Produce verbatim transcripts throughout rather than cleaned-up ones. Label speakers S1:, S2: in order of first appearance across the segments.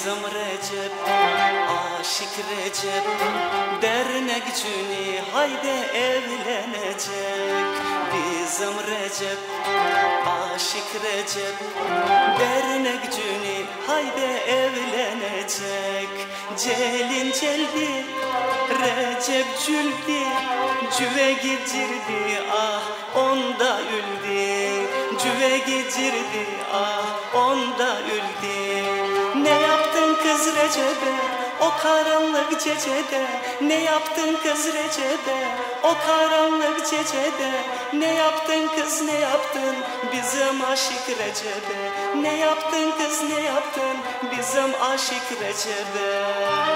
S1: bizim Recep, aşık Recep, dernekçüni haydi evlenecek. Bizim Recep, aşık Recep, dernekçüni haydi evlenecek. Celin celdi, Recep cüldü, cüve gecirdi ah onda üldü. Cüve gecirdi ah onda üldü. Ne yaptın kız Recep'e o karanlık gecede? Ne yaptın kız Recep'e o karanlık gecede? Ne yaptın kız ne yaptın bizim aşık Recep'e? Ne yaptın kız ne yaptın bizim aşık Recep'e?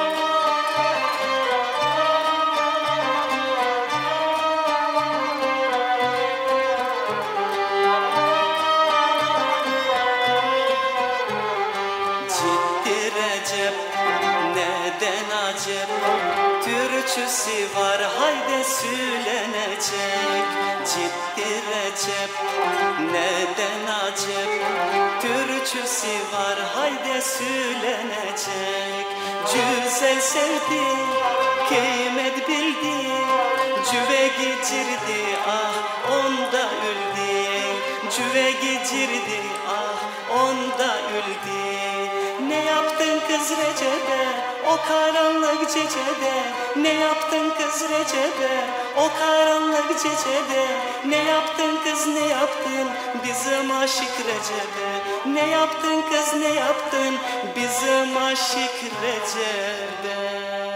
S1: Recep, neden acep? Türkçüsü var haydi söylenecek. Ciddi Recep, neden acep? Türkçüsü var haydi söylenecek. Güzel sevdi, kıymet bildi, cüve geçirdi ah onda üldü. Cüve geçirdi ah onda üldü. Ne yaptın kız Recep'e o karanlık gecede? Ne yaptın kız Recep'e o karanlık gecede? Ne yaptın kız ne yaptın bizim aşık Recep'e? Ne yaptın kız ne yaptın bizim aşık Recep'e?